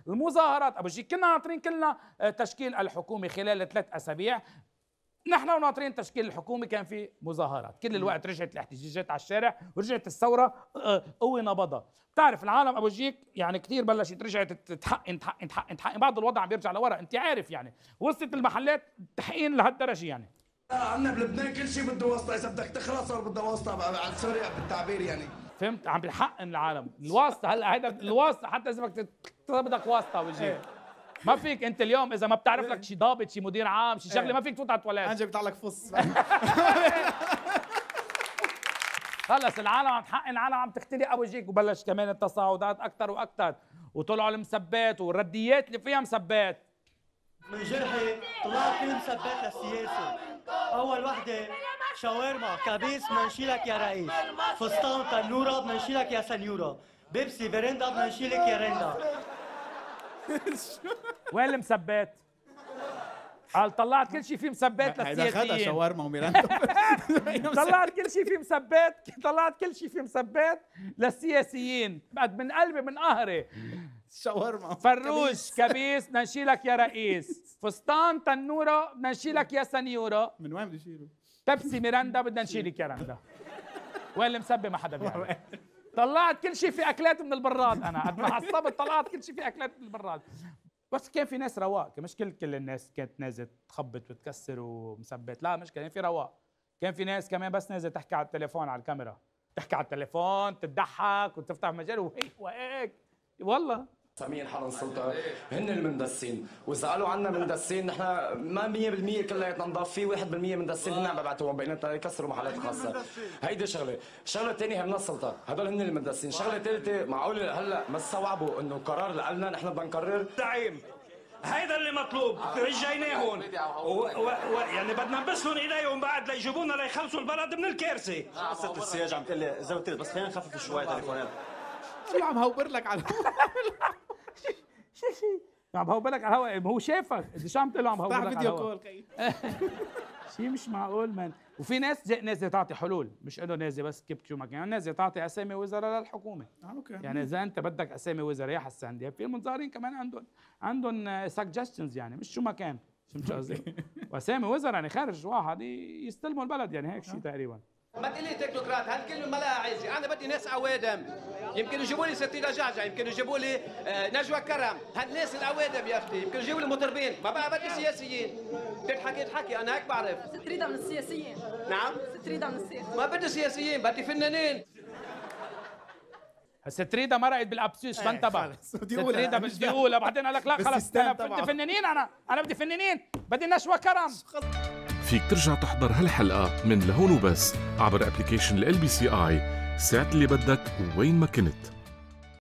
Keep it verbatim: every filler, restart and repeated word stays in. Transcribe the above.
المظاهرات ابو جيك كنا ناطرين كلنا تشكيل الحكومه خلال ثلاث اسابيع، نحن وناطرين تشكيل الحكومه كان في مظاهرات، كل الوقت رجعت الاحتجاجات على الشارع ورجعت الثوره قوه نبضها. بتعرف العالم ابو جيك يعني كثير بلشت رجعت تحقن تحقن تحقن تحقن، بعض الوضع عم بيرجع لورا، انت عارف يعني وصلت المحلات تحقين لهالدرجه يعني. عندنا بلبنان كل شيء بده واسطه، اذا بدك تخلص صار بده واسطه على سوريا بالتعبير يعني. فهمت؟ عم بيحقن العالم، الواسطه هلا هيدا الواسطه حتى اذا بدك بدك واسطه وجهك. ما فيك انت اليوم اذا ما بتعرف لك شي ضابط شي مدير عام شي شغله ما فيك تفوت على التواليت. انجي بيطلع لك فص. خلص العالم عم تحقن، العالم عم تختلق ابو جيك، وبلش كمان التصاعدات اكثر واكثر، وطلعوا المسبات والرديات اللي فيها مسبات. من جرحي طلعت كل مسبات للسياسه. اول وحده شاورما، كبيس بدنا نشيلك يا رئيس، فستان تنوره بدنا نشيلك يا سنيوره، بيبسي برندا بدنا نشيلك يا رندا. وين المسبات؟ قال طلعت كل شيء فيه مسبات للسياسيين. هيدا خدها شاورما وميراندا. طلعت كل شيء فيه مسبات، طلعت كل شيء فيه مسبات للسياسيين، بعد من قلبي من قهري. شاورما فروش كبيس بدنا نشيلك يا رئيس، فستان تنوره بدنا نشيلك يا سنيوره. من وين بده يشيله؟ بيبسي ميراندا بدنا نشيلك يا رندا. وين المسبه ما حدا بيعرف. طلعت كل شيء في اكلات من البراد، انا قد ما عصبت طلعت كل شيء في اكلات من البراد. بس كان في ناس رواق، مش كل كل الناس كانت نازله تخبط وتكسر ومثبت، لا مش كان في رواق، كان في ناس كمان بس نازله تحكي على التليفون على الكاميرا، تحكي على التليفون تضحك وتفتح مجال وهيك وهيك والله. ساميين حالهم سلطه هن المندسين، واذا قالوا عنا مندسين نحن ما مية بالمية كلياتنا نضاف، في واحد بالمية مندسين هن عم ببعتوهم بيناتنا يكسروا محلات خاصه. هيدي شغله، الشغله الثانيه هي من السلطه، هدول هن المندسين، شغله ثالثه معقول هلا ما استوعبوا انه قرار لنا نحن بدنا نقرر. زعيم هيدا اللي مطلوب، رجيناهم يعني بدنا نبسلهم ايديهم بعد ليجيبونا ليخلصوا البلد من الكارثه. قصه السياج عم تقول لي زودت بس خلينا نخفف شوي تليفونات. شو عم هوبر لك على شو شو عم بهوبر لك على الهواء، هو شافك شو عم تقول له عم بهوبر لك على فيديو الهواء. كول. شيء مش معقول مان. وفي ناس نازله تعطي حلول، مش انه نازله بس كبت شو ما كان، نازله تعطي اسامي وزراء للحكومه. اه اوكي. يعني اذا انت بدك اسامي وزراء يا حسان دياب، في المنظارين كمان عندهم عندهم سجستشنز يعني مش شو ما كان، فهمت قصدي؟ واسامي وزراء يعني خارج واحد يستلموا البلد يعني هيك شيء تقريبا. ما تقول لي تكنوقراط، هالكلمه ما لها عايزه، انا بدي ناس عوادم، يمكن يجيبوا لي ستي دجاجه، يمكن يجيبوا لي نجوى كرم، هالناس العوادم يا اختي، يمكن يجيبوا لي مطربين، ما بقى بدي سياسيين. تضحكي تحكي انا هيك بعرف. ست ريده من السياسيين. نعم؟ ست ريده من السياسيين. ما بدي سياسيين، بدي فنانين. هسه تريدا مرقت بالابسوس فانتبه. تريدا بدي اقولها بعدين قال لك لا خلص انا بدي فنانين، انا انا بدي فنانين، بدي نشوى كرم. فيك ترجع تحضر هالحلقة من لهون وبس عبر ابلكيشن ال بي سي اي ساعة اللي بدك وين ما كنت.